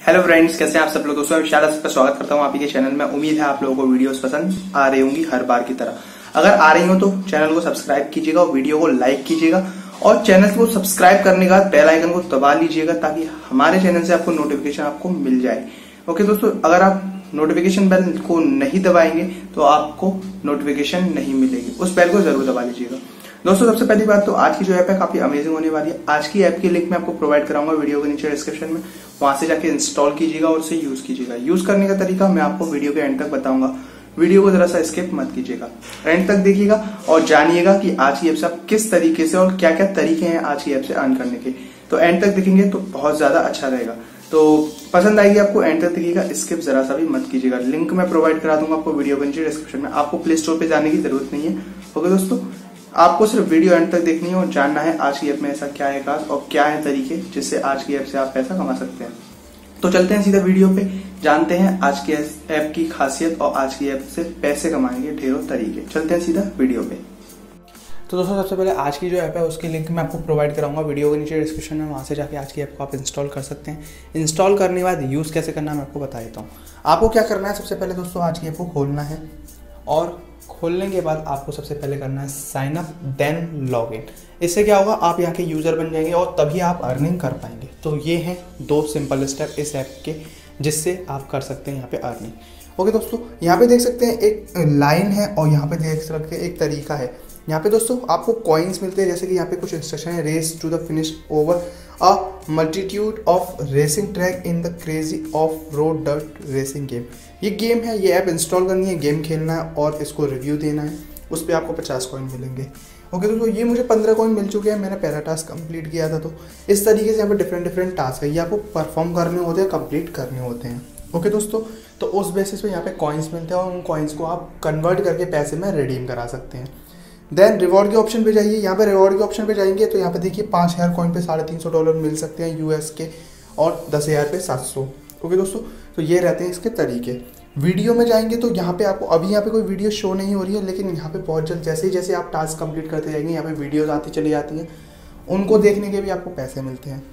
Hello friends, कैसे हैं आप सब लोग। दोस्तों मैं विशाल आपका स्वागत करता हूं आप ही के चैनल में। उम्मीद है आप लोगों को वीडियोस पसंद आ रही होंगी हर बार की तरह। अगर आ रही हो तो चैनल को सब्सक्राइब कीजिएगा और वीडियो को लाइक कीजिएगा और चैनल को सब्सक्राइब करने के बाद बेल आइकन को दबा लीजिएगा ताकि हमारे चैनल से आपको नोटिफिकेशन आपको मिल जाए। ओके दोस्तों, अगर आप नोटिफिकेशन बेल को नहीं दबाएंगे तो आपको नोटिफिकेशन नहीं मिलेगी। उस बेल को जरूर दबा लीजिएगा। दोस्तों सबसे पहली बात तो आज की जो ऐप है काफी अमेजिंग होने वाली है। आज की ऐप की लिंक मैं आपको प्रोवाइड कराऊंगा वीडियो के नीचे डिस्क्रिप्शन में। वहां से जाके इंस्टॉल कीजिएगा और उसे यूज कीजिएगा। यूज करने का तरीका मैं आपको वीडियो के एंड तक बताऊंगा। वीडियो को जरा सा स्किप मत कीजिएगा, एंड तक देखिएगा और जानिएगा कि आज की ऐप से आप किस तरीके से और क्या क्या तरीके हैं आज की ऐप से अर्न करने के। तो एंड तक देखेंगे तो बहुत ज्यादा अच्छा रहेगा। तो पसंद आएगी आपको, एंड तक देखिएगा, स्किप जरा सा भी मत कीजिएगा। लिंक मैं प्रोवाइड करा दूंगा आपको वीडियो के नीचे डिस्क्रिप्शन में। आपको प्ले स्टोर पे जाने की जरूरत नहीं है। ओके दोस्तों, आपको सिर्फ वीडियो एंड तक देखनी है और जानना है आज की ऐप में ऐसा क्या है खास और क्या है तरीके जिससे आज की ऐप से आप पैसा कमा सकते हैं। तो चलते हैं सीधा वीडियो पे, जानते हैं आज की ऐप की खासियत और आज की ऐप से पैसे कमाने के ढेरों तरीके। चलते हैं सीधा वीडियो पे। तो दोस्तों सबसे पहले आज की जो ऐप है उसकी लिंक मैं आपको प्रोवाइड कराऊंगा वीडियो के नीचे डिस्क्रिप्शन में। वहाँ से जाके आज की ऐप को आप इंस्टॉल कर सकते हैं। इंस्टॉल करने के बाद यूज़ कैसे करना है मैं आपको बता देता हूँ। आपको क्या करना है, सबसे पहले दोस्तों आज की ऐप को खोलना है और खोलने के बाद आपको सबसे पहले करना है sign up then log in. इससे क्या होगा, आप यहाँ के यूज़र बन जाएंगे और तभी आप अर्निंग कर पाएंगे। तो ये हैं दो सिंपल स्टेप इस ऐप के जिससे आप कर सकते हैं यहाँ पे अर्निंग। ओके दोस्तों, यहाँ पे देख सकते हैं एक लाइन है और यहाँ पे देख सकते हैं एक तरीका है। यहाँ पे दोस्तों आपको कॉइन्स मिलते हैं, जैसे कि यहाँ पे कुछ इंस्ट्रक्शन है। Race to the finish over a multitude of racing track in the crazy off road dirt racing game. ये गेम है, ये ऐप इंस्टॉल करनी है, गेम खेलना है और इसको रिव्यू देना है। उस पर आपको 50 कॉइन मिलेंगे। ओके दोस्तों, ये मुझे 15 कॉइन मिल चुके हैं। मैंने पहला टास्क कंप्लीट किया था। तो इस तरीके से यहाँ पे डिफरेंट टास्क है, ये आपको परफॉर्म करने होते हैं, कंप्लीट करने होते हैं। ओके दोस्तों, तो उस बेसिस पे यहाँ पे कॉइन्स मिलते हैं और उन कॉइन्स को आप कन्वर्ट करके पैसे में रिडीम करा सकते हैं। देन रिवॉर्ड के ऑप्शन पे जाइए। यहाँ पे रिवॉर्ड के ऑप्शन पे जाएंगे तो यहाँ पे देखिए 5000 कॉइन पे $350 मिल सकते हैं यूएस के और 10,000 पे 700। ओके दोस्तों, तो ये रहते हैं इसके तरीके। वीडियो में जाएंगे तो यहाँ पे आपको अभी यहाँ पे कोई वीडियो शो नहीं हो रही है, लेकिन यहाँ पे बहुत जल्द जैसे आप टास्क कंप्लीट करते जाएंगे यहाँ पे वीडियोज आती चली जाती हैं। उनको देखने के भी आपको पैसे मिलते हैं।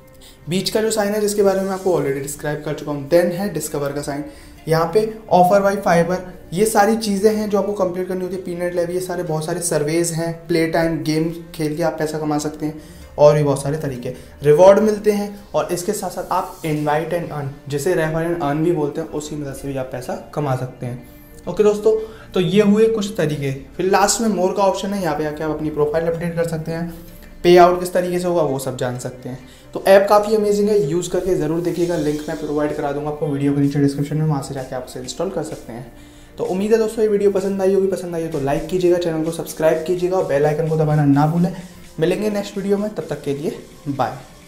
बीच का जो साइन है जिसके बारे में आपको ऑलरेडी डिस्क्राइब कर चुका हूँ। देन है डिस्कवर का साइन। यहाँ पे ऑफर बाई फाइबर, ये सारी चीज़ें हैं जो आपको कंप्लीट करनी होती है। पीनट लैब, ये सारे बहुत सारे सर्वेज हैं। प्ले टाइम, गेम खेल के आप पैसा कमा सकते हैं और भी बहुत सारे तरीके। रिवॉर्ड मिलते हैं और इसके साथ साथ आप इनवाइट एंड अर्न, जिसे रेफर एंड अर्न भी बोलते हैं, उसी मदद से भी आप पैसा कमा सकते हैं। ओके दोस्तों, तो ये हुए कुछ तरीके। फिर लास्ट में मोर का ऑप्शन है, यहाँ पे आके आप अपनी प्रोफाइल अपडेट कर सकते हैं। पे आउट किस तरीके से होगा वो सब जान सकते हैं। तो ऐप काफ़ी अमेजिंग है, यूज़ करके ज़रूर देखिएगा। लिंक मैं प्रोवाइड करा दूंगा आपको वीडियो के नीचे डिस्क्रिप्शन में। वहाँ से जाके आप उसे इंस्टॉल कर सकते हैं। तो उम्मीद है दोस्तों ये वीडियो पसंद आई होगी। पसंद आई हो तो लाइक कीजिएगा, चैनल को सब्सक्राइब कीजिएगा और बेल आइकन को दबाना ना भूलें। मिलेंगे नेक्स्ट वीडियो में, तब तक के लिए बाय।